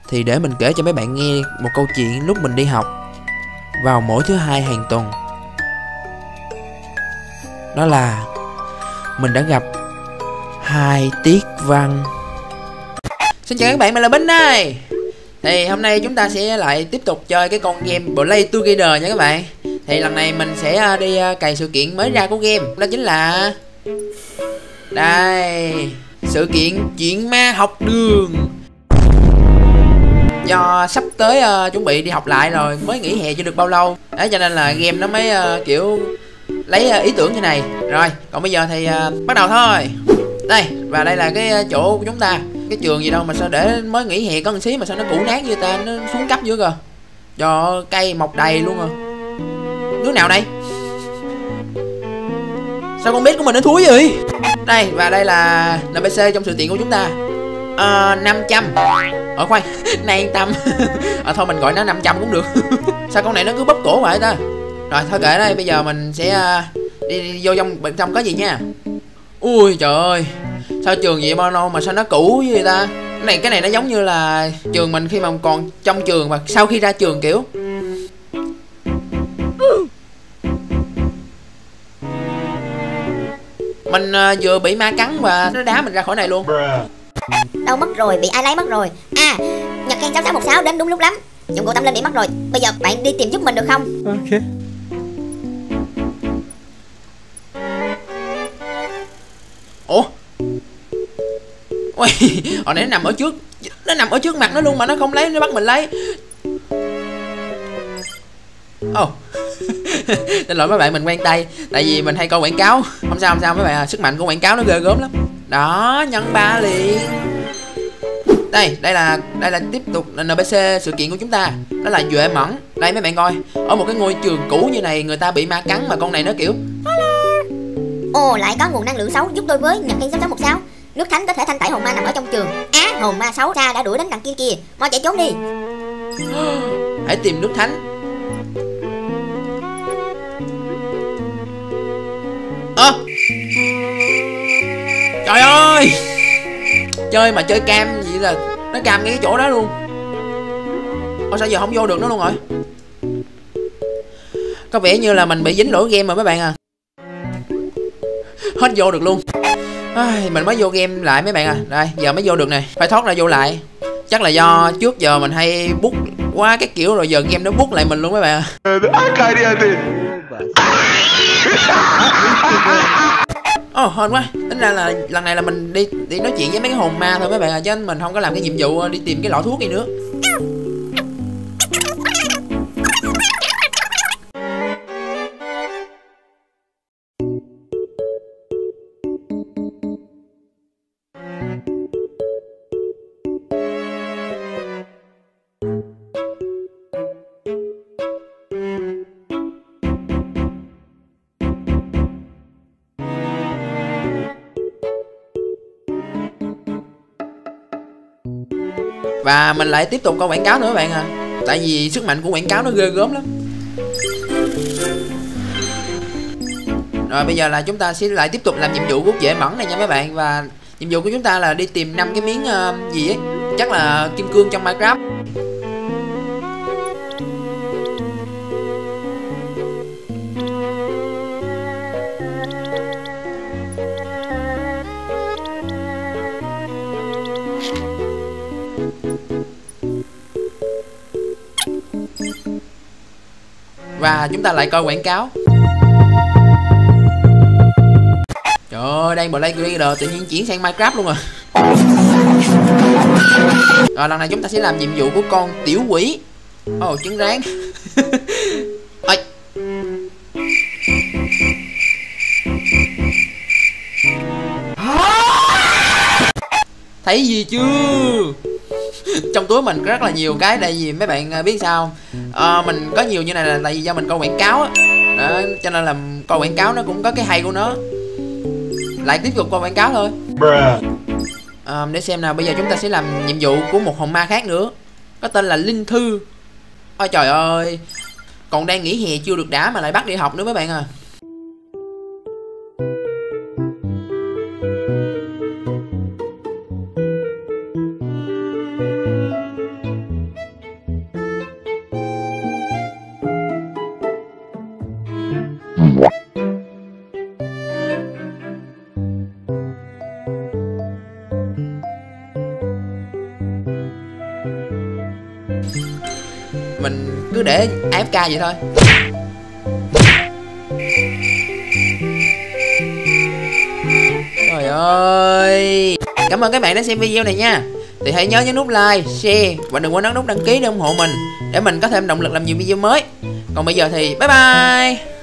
thì để mình kể cho mấy bạn nghe một câu chuyện lúc mình đi học vào mỗi thứ hai hàng tuần. Đó là mình đã gặp 2 tiết văn. Xin chào các bạn, mình là Bính đây. Thì hôm nay chúng ta sẽ lại tiếp tục chơi cái con game Play Together nha các bạn. Thì lần này mình sẽ đi cày sự kiện mới ra của game. Đó chính là đây, sự kiện chuyện ma học đường. Do sắp tới chuẩn bị đi học lại rồi, mới nghỉ hè chưa được bao lâu. Đấy, cho nên là game nó mới kiểu lấy ý tưởng như này. Rồi, còn bây giờ thì bắt đầu thôi. Đây, và đây là cái chỗ của chúng ta. Cái trường gì đâu mà sao để mới nghỉ hè có một xí mà sao nó cũ nát như ta, nó xuống cấp dữ kìa. Do cây mọc đầy luôn rồi. Đứa nào đây? Sao con biết của mình nó thúi vậy? Đây, và đây là NPC trong sự kiện của chúng ta. 500. Khoan, này yên tâm. Thôi mình gọi nó 500 cũng được. Sao con này nó cứ bóp cổ vậy ta? Rồi thôi kệ đây, bây giờ mình sẽ đi vô trong có gì nha. Ui trời ơi, sao trường vậy bao lâu mà sao nó cũ như vậy ta? Cái này nó giống như là trường mình khi mà còn trong trường và sau khi ra trường kiểu. Mình vừa bị ma cắn và nó đá mình ra khỏi này luôn. Đâu mất rồi, bị ai lấy mất rồi? À, Nhật Khen 6616 đến đúng lúc lắm. Dụng cụ tâm linh bị mất rồi. Bây giờ bạn đi tìm giúp mình được không? Ok. Ủa? Ui, hồi nãy nó nằm ở trước. Nó nằm ở trước mặt nó luôn mà nó không lấy, nó bắt mình lấy. Xin lỗi mấy bạn, mình quen tay. Tại vì mình hay coi quảng cáo. Không sao mấy bạn, sức mạnh của quảng cáo nó ghê gớm lắm. Đó, nhân 3 liền. Đây là tiếp tục là NPC sự kiện của chúng ta. Đó là Duệ Mẫn. Đây mấy bạn coi, ở một cái ngôi trường cũ như này người ta bị ma cắn mà con này nó kiểu. Ồ, lại có nguồn năng lượng xấu giúp tôi với Nhật Khen 6616. Nước thánh có thể thanh tẩy hồn ma nằm ở trong trường. Hồn ma xấu xa đã đuổi đến đằng kia kìa. Mau chạy trốn đi. Hãy tìm nước thánh. Trời ơi, chơi mà chơi cam gì là nó cam ngay cái chỗ đó luôn. Sao giờ không vô được nó luôn rồi? Có vẻ như là mình bị dính lỗi game rồi mấy bạn à. Hết vô được luôn. Mình mới vô game lại mấy bạn à. Đây, giờ mới vô được nè. Phải thoát ra vô lại. Chắc là do trước giờ mình hay bút quá cái kiểu rồi giờ game nó bút lại mình luôn mấy bạn à. Hên quá. Tính ra là lần này là mình đi nói chuyện với mấy cái hồn ma thôi mấy bạn à, chứ mình không có làm cái nhiệm vụ đi tìm cái lọ thuốc gì nữa. Và mình lại tiếp tục coi quảng cáo nữa các bạn à. Tại vì sức mạnh của quảng cáo nó ghê gớm lắm. Rồi bây giờ là chúng ta sẽ lại tiếp tục làm nhiệm vụ của Duệ Mẫn này nha mấy bạn. Và nhiệm vụ của chúng ta là đi tìm 5 cái miếng gì ấy. Chắc là kim cương trong Minecraft. Và chúng ta lại coi quảng cáo. Trời ơi, đang Play Together tự nhiên chuyển sang Minecraft luôn rồi. Rồi lần này chúng ta sẽ làm nhiệm vụ của con tiểu quỷ. Trứng rán. Ôi. Thấy gì chưa? Trong túi mình có rất là nhiều cái. Tại vì mấy bạn biết sao mình có nhiều như này là tại vì do mình coi quảng cáo á. Đó, cho nên là coi quảng cáo nó cũng có cái hay của nó. Lại tiếp tục coi quảng cáo thôi. Để xem nào, bây giờ chúng ta sẽ làm nhiệm vụ của một hồn ma khác nữa. Có tên là Linh Thư. Ôi trời ơi, còn đang nghỉ hè chưa được đã mà lại bắt đi học nữa mấy bạn à. mình cứ để AFK vậy thôi. Trời ơi. Cảm ơn các bạn đã xem video này nha. Thì hãy nhớ nhấn nút like, share và đừng quên nhấn nút đăng ký để ủng hộ mình, để mình có thêm động lực làm nhiều video mới. Còn bây giờ thì bye bye.